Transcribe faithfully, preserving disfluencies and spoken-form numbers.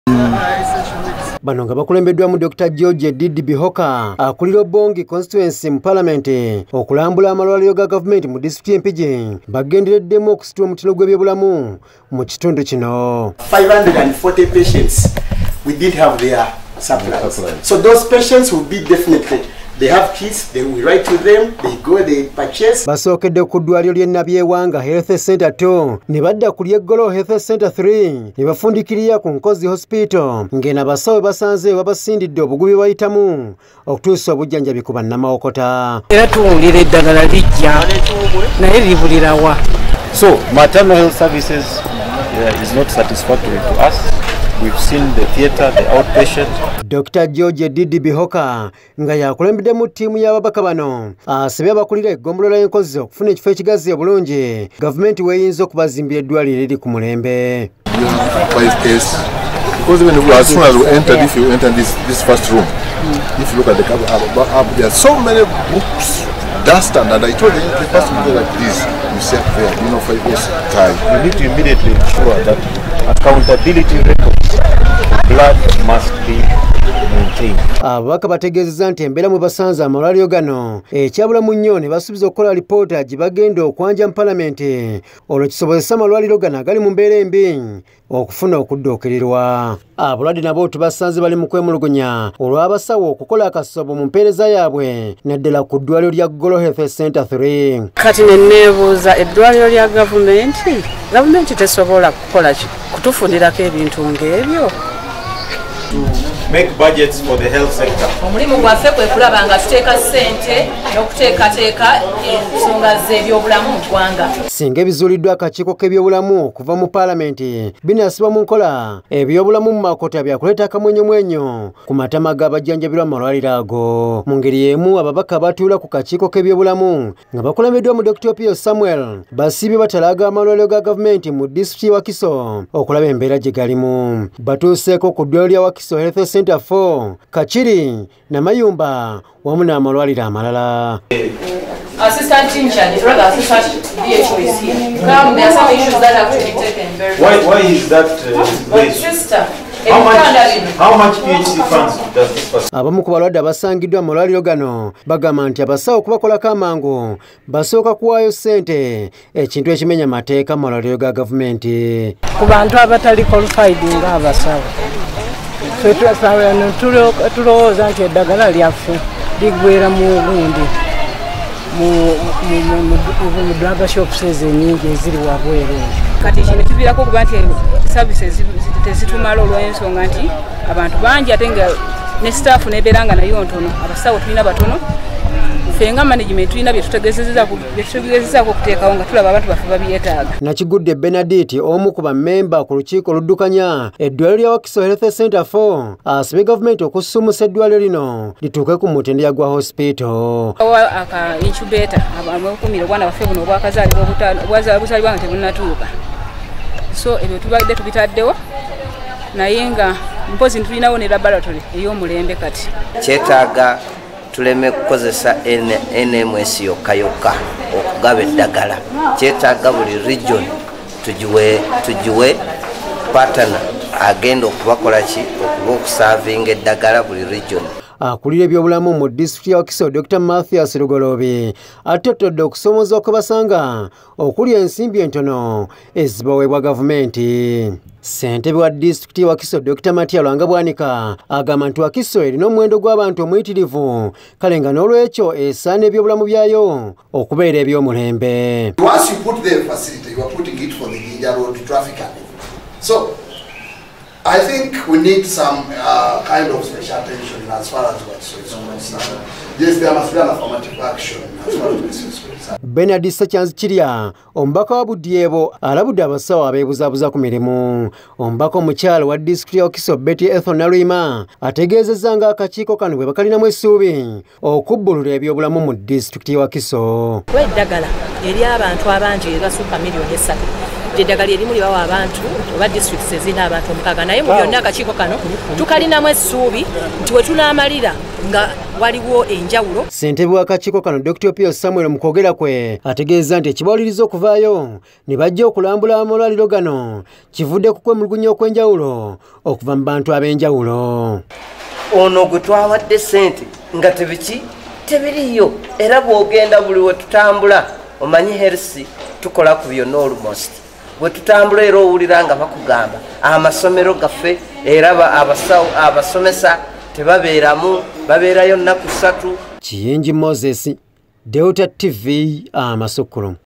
Bano nga bakulembeddwamu Doctor George Didi Bihoka akulira Obongi constituency mu parliament okulambula amalwaliro ga government mu district y'Empigi bagendereddemu okusitula omutiro gw'ebyobulamu mu kitundu kino. five hundred forty patients we did have their supplies. So those patients will be definitely, they have kits, they will write to them, they go, they purchase. Basookedde ku ddwaliro ly'e Nabyewanga Health Center two ne badda ku ly'Eggolo Health Center three ne bafundikirira ku Nkozi Hospital ng'eno abasawo basanze babasindidde obugubi bayitamu okutuusa obujjanjabi ku bannamawokota. Era tuwulira eddagala lijja naye libulirawa. So maternal health services uh, is not satisfactory to us. We've seen the theatre, the outpatient. Doctor George Didi Bihoka nga yakulembedde mu ttiimu y'ababaka bano asabye abakulira eggombolola y'enkozi okufuna ekifo ekigazi obulungi gavumenti weeyinza okubazimbira eddwaliro eriri ku mulembe. Because when we, as soon as we enter, if you enter this this first room, if you look at the cover, up, up, there are so many books, dust, and, and I told you the first look like this. You see up there, you know, five years time. We need to immediately ensure that accountability records of blood must be maintained. Ababaka bategeezezza nti embeera mwe basanze amalwaliro gano ekyabulamu nnyo ne basuubiza okukola alipoota gye bagenda okwanja mu palamenti olwo kisobozesa amalwaliro gano agali mu mbeera embi okufuna okuddookererwa. Abalwadde nabo tubasanze bali mu kwemulugunya olw'abasawo okukola akasobo mu mpeereza yaabwe naddala ku ddwaliro lya Ggolo Health Center three. Kati ne neebuuza eddwaliro lya gavumenti gavumenti tesobola kukola kutufunirako ebintu ng'ebyo. Make budgets for the health sector. Omulimu gwaffe kwe kulaba nga tuteeka ssente n'okuteekateeka ensonga z'ebyobulamu mu ggwanga. Singa ebizuuliddwa akakiiko k'ebyobulamu okuva mu paalamenti binaasibwa mu nkola ebyobulamu mu makota byakuleeta akamwenyomwenyo ku matama g'abajjanjabirwa mu malwaliro ago. Mu ngeri y'emu ababaka batuula ku kakiiko k'ebyobulamu nga bakulembeddwa mu Doctor Pio Samuel basiibye batalaaga amalwaliro ga gavumenti mu disitulikiti ya Wakiso okulaba embeera gye galimu. Batuuseeko ku ddwaliro lya Wakiso Health Center four, Kachiri, Namayumba, wamu n'amalwaliro amalala. Assistant team charge, rather assistant D H O is here. Come, there are some issues that have to be taken very Why, why is that uh, My sister. How much, how much P H C funds does this person? Abamu ku balwadde abasangiddwa mu malwaliro gano bagamba nti abasawo okubakolako amangu basooka kuwaayo ssente ekintu ekimenya mateeka mu malwaliro ga gavumenti. Ku bantu abatali qualified ng'abasawo tulowooza nti eddagala lyaffe liggweera mu gundi mu drug shops ezenyingi eziri wabweru. Kati kino kiviirako okuba nti services tezitumala olw'ensonga nti abantu bangi ate nga ne staff nebeera nga nayo ntono, abasawo tulina batono. Ffe nga management tulina bye tutegeezezzaako okuteekawo nga tulaba abantu baffe babyetaaga. Nakigudde Benedict omu ku bammemba ku lukiiko oluddukanya eddwaliro lya Wakiso Health Center four asabye gavumenti okusuumusa eddwaliro lino lituuke ku mutendera gwa hospital. Aka incubator abakumira obwana baffe buno obwazaalibwa nga tebunnatuuka. So ebyo tubadde tubitaddewo naye nga mpozi ntulinawo ne laboratory ey'omulembe kati. Kyetaaga tuleme kukozesa N M S yokka yokka okugaba eddagala. Kyetaaga buli region tugiwe tugiwe partner agenda okubakola ki okuba okusavinga eddagala buli region. Akulira ebyobulamu mu disitulikiti ya Wakiso Doctor Mathias Lugolobe atotodde okusomoza okubasanga okuli ensimbi entono ezibaweebwa gavumenti. Ssentebe wa disitulikiti ya Wakiso Doctor Matia Lwangabwanika agamba nti Wakiso erina omuwendo gw'abantu omuyitirivu kale nga n'olwekyo esaana ebyobulamu byayo okubeera eby'omulembe. Once you put the facility, you are putting it for the Jinja Road traffic. So I think we need some uh, kind of special attention as far as what's concerned. Yes, there must be an affirmative action as far as this is concerned. Bernard Sakyanzikirya, omubaka wa Budyebo, alabudde abasawo abeebuzaabuza ku mirimu. Omubaka omukyala wa disitulikiti ya Wakiso Betty Ethel Nalwima ategeezezza nga akakiiko kano bwe bakalinamu essuubi okubbulula ebyobulamu mu disitulikiti ya Wakiso. Eddagala eri abantu abangi basukka miliyoni esatu. eddagala erimu libawa abantu oba districts ezirina abantu omukaaga naye mu byonna akakiiko kano tukalinamu essuubi nti we tunaamalira nga waliwo enjawulo. Ssentebe w'akakiiko kano Doctor Opio Samuel mu kwogera kwe ategeeza nti ekibawuliriza okuvaayo ne bajja okulambula amalwaliro gano kivudde ku kwemulugunya okw'enjawulo okuva mu bantu ab'enjawulo. Ono gwe twawadde ssente nga tebiki tebiriyo era bw'ogenda buli we tutambula omanyi hersi tukola ku byonna almost we tutambula era owulira nga bakugamba amasomero gaffe era abasawo abasomesa tebabeeramu babeerayo nnaku ssatu. Kiyingi Moses, Delta T V, Amasukulu.